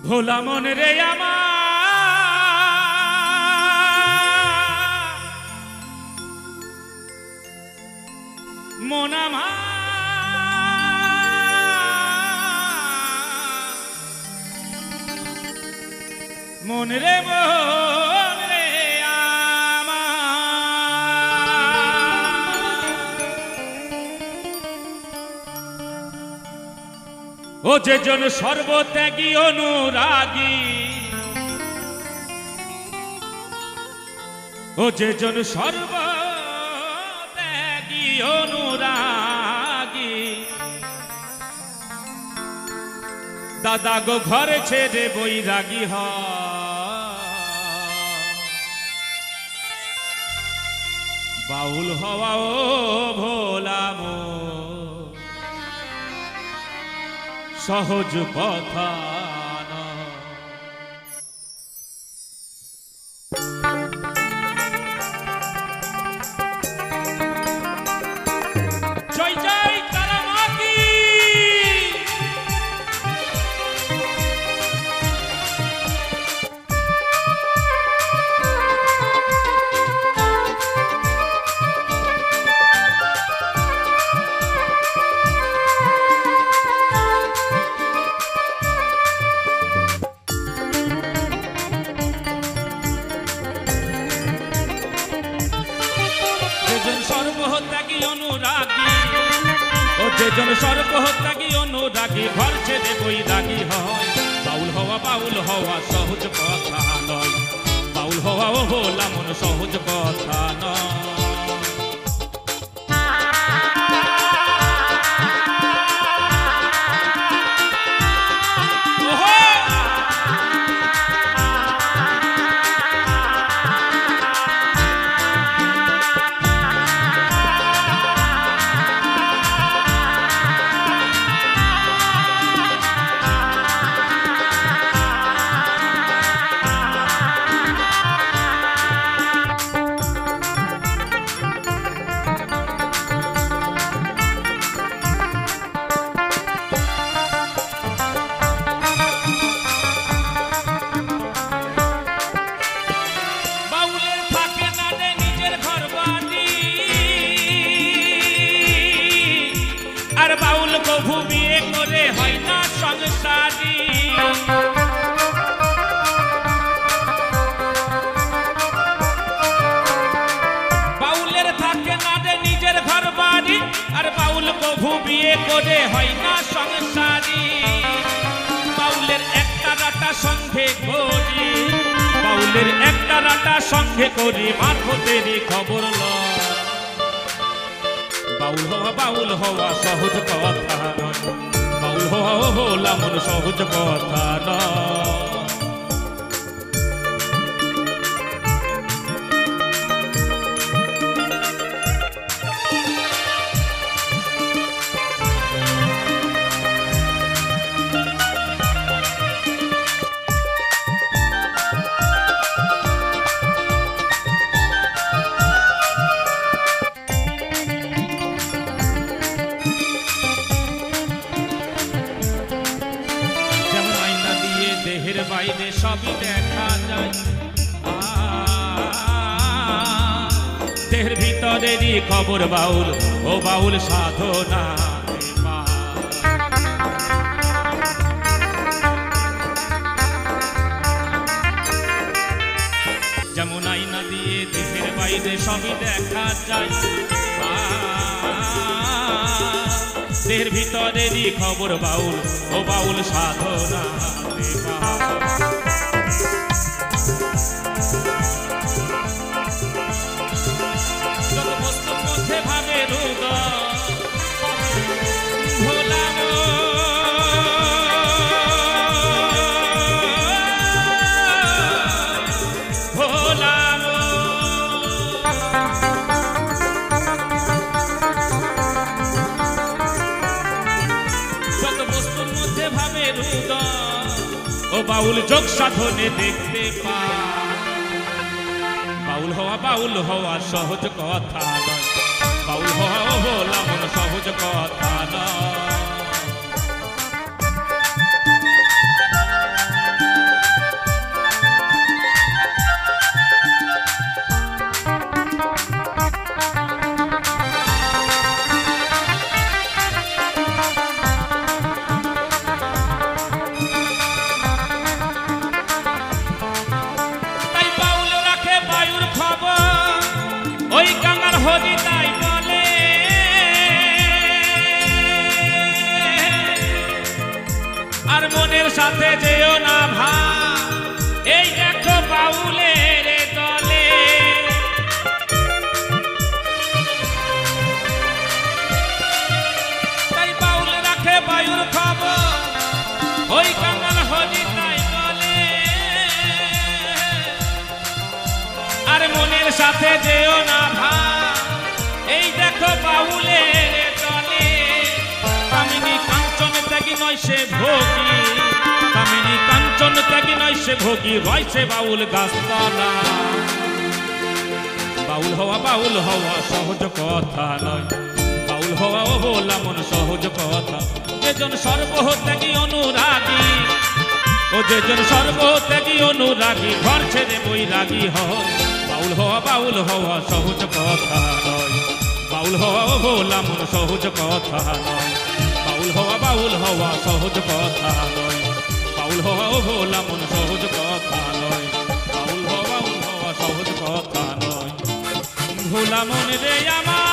ভোলা মন রে আমার মন আমার মন রে ও যে জন সর্বত্যাগী অনুরাগী ও যে জন সর্বত্যাগী অনুরাগী দাদা গো ঘরে ছেড়ে বৈরাগী বাউল হওয়া ও ভোলা মো সহজ কথা না। জয় জয় কারামাকি সর্বত্যাগী অনুরাগী ও যে জন সর্বত্যাগী অনুরাগী ঘর ছেড়ে বৈরাগী হয় বাউল হওয়া সহজ কথা নয় বাউল হওয়া ও ভোলা মন সহজ কথা নয় বাউল কভু বিয়ে করে হয় না সংসারী বাউলের থাকে না রে নিজের ঘর বাড়ি আর বাউল কভু বিয়ে করে হয় না সংসারী বাউলের একটা রাটা সঙ্গে করি বাউলের একটা রাটা সঙ্গে করি মারফতেরই খবর লয় বাউল হওয়া সহজ কথা নয় বাউল হওয়া ভোলা মন সহজ কথা নয় দেহের বাইরে সবই দেখা যায় দেহের ভিতরেরই খবর বাউল ও বাউল সাধনা যেমন আয়না দিয়ে দেহের বাইরে সবই দেখা যায় দেহের ভিতরেরই খবর বাউল ও বাউল সাধনা যত বস্তুর মধ্যে ভাবে রোগ ভোলা ভোলা যত বস্তুর মধ্যে ভাবে রোগ ও বাউল যোগ সাধনে দেখতে বাউল হওয়া সহজ কথা নয় বাউল হওয়া ভোলা মন সহজ কথা নয় সাথে যেও না ভাই, এই দেখো বাউলের দলে। তাই বাউল রাখে বায়ুর খবর, ওই কাঙ্গাল হরি তাই বলে। আর মনের সাথে যেও না ভাই, এই দেখো বাউলের দলে। কামিনী কাঞ্চন ত্যাগী নয় সে ভোগী, কামিনী কাঞ্চন ত্যাগী নয় সে ভোগী, রয়েছে বাউল গাছতলা। বাউল হওয়া সহজ কথা নয়, বাউল হওয়া ও বললাম মন সহজ কথা। যেজন সর্বত্যাগী অনুরাগী, ও যেজন সর্বত্যাগী অনুরাগী, ঘর ছেড়ে বৈরাগী হয়। বাউল হওয়া সহজ কথা নয়, বাউল হওয়া ও বললাম মন সহজ কথা নয়। বাউল হওয়া সহজ কথা নয়, বাউল হওয়া ও বললাম মন সহজ কথা নয়। বাউল হওয়া সহজ কথা নয়। ভোলা মন রে আমার